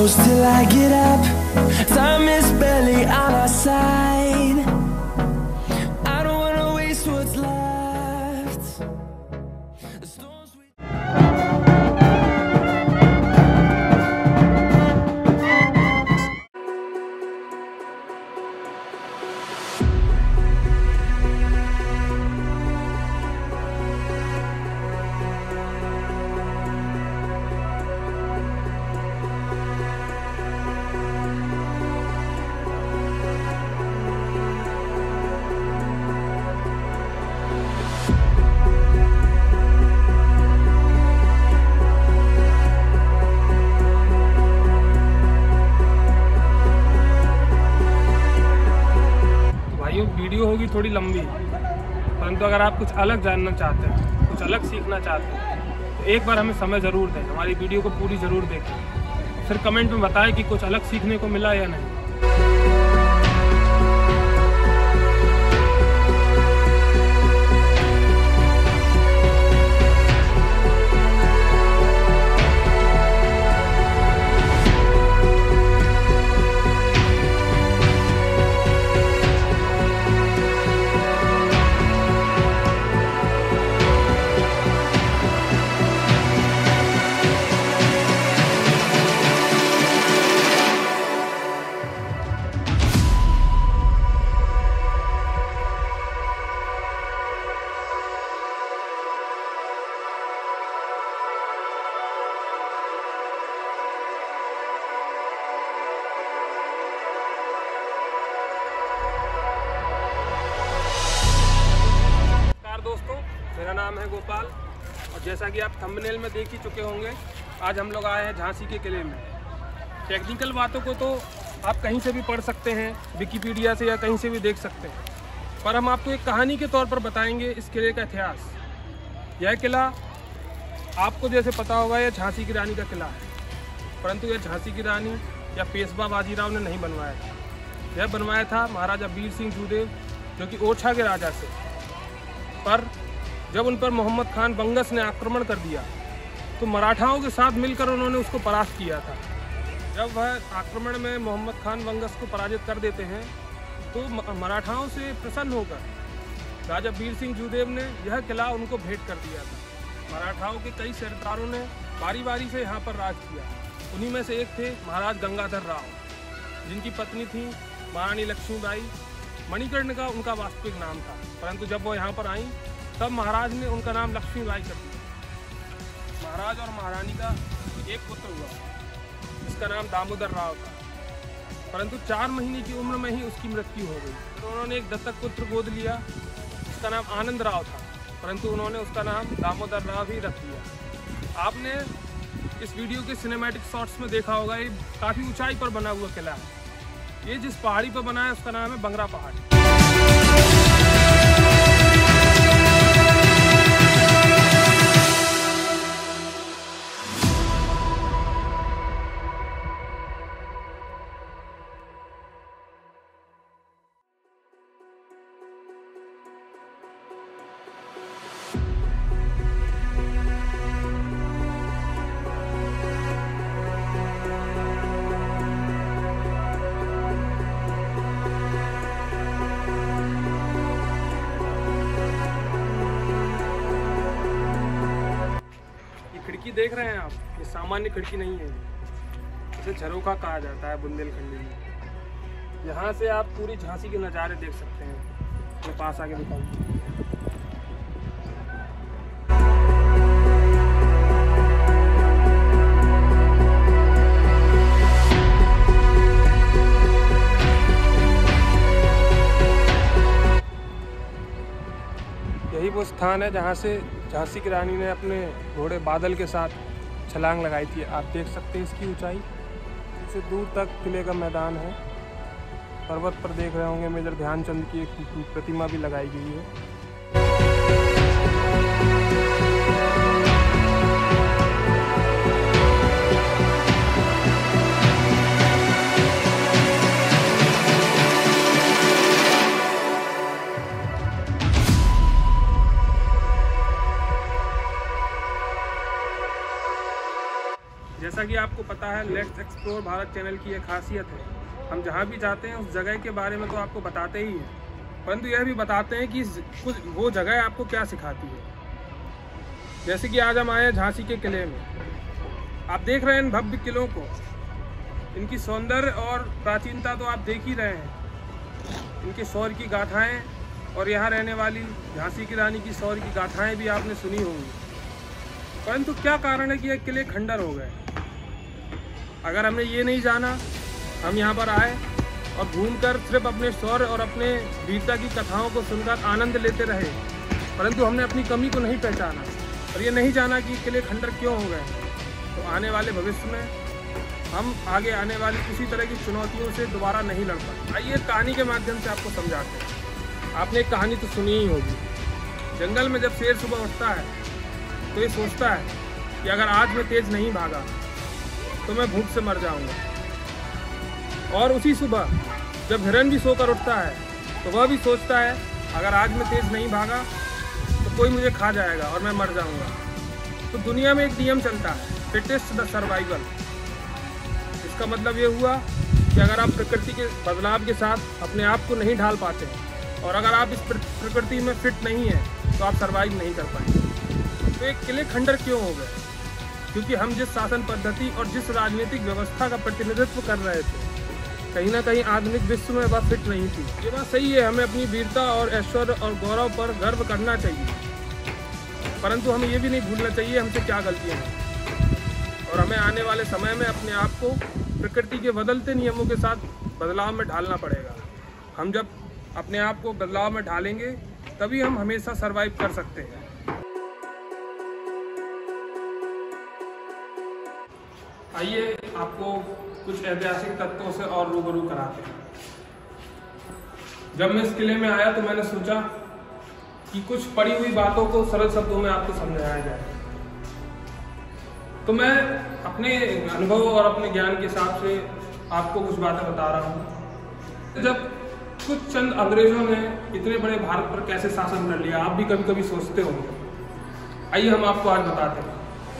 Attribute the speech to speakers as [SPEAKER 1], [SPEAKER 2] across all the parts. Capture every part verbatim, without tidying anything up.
[SPEAKER 1] close till I get up. Time is barely on our side. I don't wanna waste what's left. The storms we
[SPEAKER 2] video होगी थोड़ी लंबी, परंतु अगर आप कुछ अलग जानना चाहते हैं, कुछ अलग सीखना चाहते हैं तो एक बार हमें समय ज़रूर दें, हमारी वीडियो को पूरी ज़रूर देखें, फिर कमेंट में बताएं कि कुछ अलग सीखने को मिला या नहीं। दोस्तों, मेरा नाम है गोपाल और जैसा कि आप थंबनेल में देख ही चुके होंगे, आज हम लोग आए हैं झांसी के किले में। टेक्निकल बातों को तो आप कहीं से भी पढ़ सकते हैं, विकिपीडिया से या कहीं से भी देख सकते हैं, पर हम आपको एक कहानी के तौर पर बताएंगे इस किले का इतिहास। यह किला आपको जैसे पता होगा, यह झांसी की रानी का किला है, परंतु यह झांसी की रानी या पेशवा बाजीराव ने नहीं बनवाया था। यह बनवाया था महाराजा वीर सिंह जूदेव, जो कि ओरछा के राजा से। पर जब उन पर मोहम्मद खान बंगस ने आक्रमण कर दिया तो मराठाओं के साथ मिलकर उन्होंने उसको परास्त किया था। जब वह आक्रमण में मोहम्मद खान बंगस को पराजित कर देते हैं तो मराठाओं से प्रसन्न होकर राजा वीर सिंह जूदेव ने यह किला उनको भेंट कर दिया था। मराठाओं के कई सरदारों ने बारी बारी से यहाँ पर राज किया। उन्हीं में से एक थे महाराज गंगाधर राव, जिनकी पत्नी थी महारानी लक्ष्मीबाई। मणिकर्ण का उनका वास्तविक नाम था, परंतु जब वो यहाँ पर आई तब महाराज ने उनका नाम लक्ष्मीबाई कर दिया। महाराज और महारानी का एक पुत्र हुआ, जिसका नाम दामोदर राव था, परंतु चार महीने की उम्र में ही उसकी मृत्यु हो गई। तो उन्होंने एक दत्तक पुत्र गोद लिया, जिसका नाम आनंद राव था, परंतु उन्होंने उसका नाम दामोदर राव ही रख लिया। आपने इस वीडियो के सिनेमैटिक शॉट्स में देखा होगा, ये काफ़ी ऊंचाई पर बना हुआ किला है। ये जिस पहाड़ी पर बना है उसका नाम है बंगरा पहाड़ी। खिड़की देख रहे हैं आप, ये सामान्य खिड़की नहीं है, इसे झरोखा कहा जाता है बुंदेलखंडी में। यहाँ से आप पूरी झांसी के नज़ारे देख सकते हैं। मैं पास आके दिखाऊंगा। यही वो स्थान है जहाँ से झांसी की रानी ने अपने घोड़े बादल के साथ छलांग लगाई थी। आप देख सकते हैं इसकी ऊंचाई, इससे दूर तक किले का मैदान है। पर्वत पर देख रहे होंगे मेजर ध्यानचंद की एक प्रतिमा भी लगाई गई है। जैसा कि आपको पता पता है, लेट्स एक्सप्लोर भारत चैनल की एक खासियत है, हम जहाँ भी जाते हैं उस जगह के बारे में तो आपको बताते ही हैं, परंतु यह भी बताते हैं कि कुछ वो जगह आपको क्या सिखाती है। जैसे कि आज हम आए हैं झांसी के किले में। आप देख रहे हैं इन भव्य किलों को, इनकी सौंदर्य और प्राचीनता तो आप देख ही रहे हैं, इनके शौर्य की गाथाएँ और यहाँ रहने वाली झांसी की रानी की शौर्य की गाथाएँ भी आपने सुनी होंगी। परंतु क्या कारण है कि ये किले खंडर हो गए? अगर हमने ये नहीं जाना, हम यहाँ पर आए और घूमकर सिर्फ अपने शौर्य और अपने वीरता की कथाओं को सुनकर आनंद लेते रहे, परंतु हमने अपनी कमी को नहीं पहचाना और ये नहीं जाना कि किले खंडर क्यों हो गए, तो आने वाले भविष्य में हम आगे आने वाली किसी तरह की चुनौतियों से दोबारा नहीं लड़ पाए। आइए कहानी के माध्यम से आपको समझाते हैं। आपने एक कहानी तो सुनी ही होगी। जंगल में जब शेर सुबह उठता है तो ये सोचता है कि अगर आज मैं तेज नहीं भागा तो मैं भूख से मर जाऊंगा। और उसी सुबह जब हिरन भी सोकर उठता है तो वह भी सोचता है अगर आज मैं तेज नहीं भागा तो कोई मुझे खा जाएगा और मैं मर जाऊंगा। तो दुनिया में एक नियम चलता है, फिटेस्ट द सर्वाइवल। इसका मतलब ये हुआ कि अगर आप प्रकृति के बदलाव के साथ अपने आप को नहीं ढाल पाते और अगर आप इस प्रकृति में फिट नहीं हैं तो आप सर्वाइव नहीं कर पाएंगे। तो एक किले खंडर क्यों हो गए? क्योंकि हम जिस शासन पद्धति और जिस राजनीतिक व्यवस्था का प्रतिनिधित्व कर रहे थे, कहीं ना कहीं आधुनिक विश्व में वह फिट नहीं थी। ये बात सही है, हमें अपनी वीरता और ऐश्वर्य और गौरव पर गर्व करना चाहिए, परंतु हमें ये भी नहीं भूलना चाहिए हमसे क्या गलतियाँ हैं और हमें आने वाले समय में अपने आप को प्रकृति के बदलते नियमों के साथ बदलाव में ढालना पड़ेगा। हम जब अपने आप को बदलाव में ढालेंगे तभी हम हमेशा सर्वाइव कर सकते हैं। आइए आपको कुछ ऐतिहासिक तथ्यों से और रूबरू कराते हैं। जब मैं इस किले में आया तो मैंने सोचा कि कुछ पड़ी हुई बातों को सरल शब्दों में आपको समझाया जाए। तो मैं अपने अनुभव और अपने ज्ञान के हिसाब से आपको कुछ बातें बता रहा हूँ। जब कुछ चंद अंग्रेजों ने इतने बड़े भारत पर कैसे शासन कर लिया, आप भी कभी कभी सोचते होंगे। आइए हम आपको आज बताते हैं।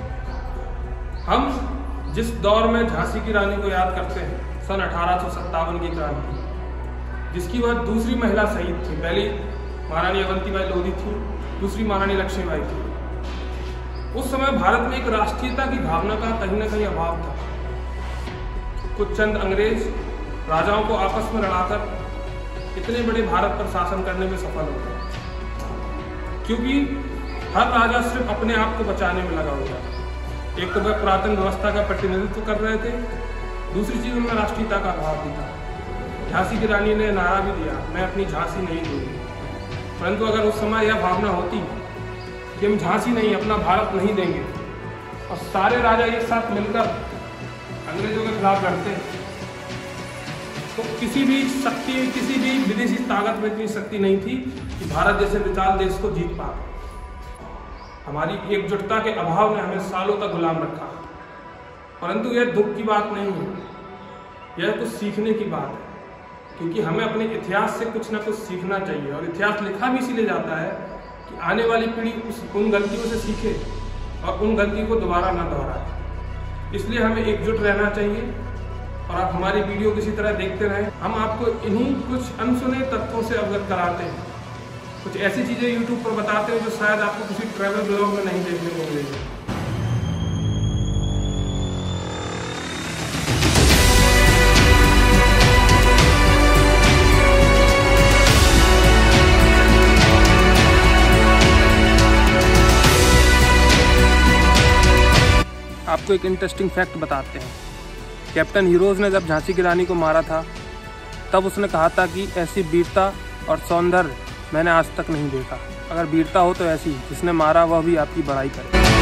[SPEAKER 2] हम जिस दौर में झांसी की रानी को याद करते हैं, सन अठारह सौ सत्तावन की क्रांति, जिसकी वह दूसरी महिला शहीद थी। पहली महारानी अवंतीबाई लोधी थी, दूसरी महारानी लक्ष्मीबाई थी। उस समय भारत में एक राष्ट्रीयता की भावना का कहीं ना कहीं अभाव था। कुछ चंद अंग्रेज राजाओं को आपस में लड़ाकर इतने बड़े भारत पर शासन करने में सफल हो गए, क्योंकि हर राजा सिर्फ अपने आप को बचाने में लगा हुआ था। एक तो वह पुरातन व्यवस्था का प्रतिनिधित्व कर रहे थे, दूसरी चीज उनमें राष्ट्रीयता का अभाव भी था। झांसी की रानी ने नारा भी दिया, मैं अपनी झांसी नहीं दूंगी। परंतु अगर उस समय यह भावना होती कि हम झांसी नहीं, अपना भारत नहीं देंगे, और सारे राजा एक साथ मिलकर अंग्रेजों के खिलाफ लड़ते, तो किसी भी शक्ति, किसी भी विदेशी ताकत में इतनी शक्ति नहीं थी कि भारत जैसे विशाल देश को जीत पाते। हमारी एकजुटता के अभाव ने हमें सालों तक गुलाम रखा। परंतु यह दुख की बात नहीं है, यह कुछ सीखने की बात है, क्योंकि हमें अपने इतिहास से कुछ ना कुछ सीखना चाहिए। और इतिहास लिखा भी इसीलिए जाता है कि आने वाली पीढ़ी उस उन गलतियों से सीखे और उन गलती को दोबारा न दोहराए। इसलिए हमें एकजुट रहना चाहिए और आप हमारी वीडियो किसी तरह देखते रहें। हम आपको इन्हीं कुछ अनसुने तथ्यों से अवगत कराते हैं, कुछ ऐसी चीज़ें यूट्यूब पर बताते हैं जो शायद आपको किसी ट्रैवल ब्लॉग में नहीं देखने को मिलेगी। आपको एक इंटरेस्टिंग फैक्ट बताते हैं। कैप्टन हीरोज ने जब झांसी की रानी को मारा था, तब उसने कहा था कि ऐसी वीरता और सौंदर्य मैंने आज तक नहीं देखा। अगर वीरता हो तो ऐसी, जिसने मारा वह भी आपकी बड़ाई करे।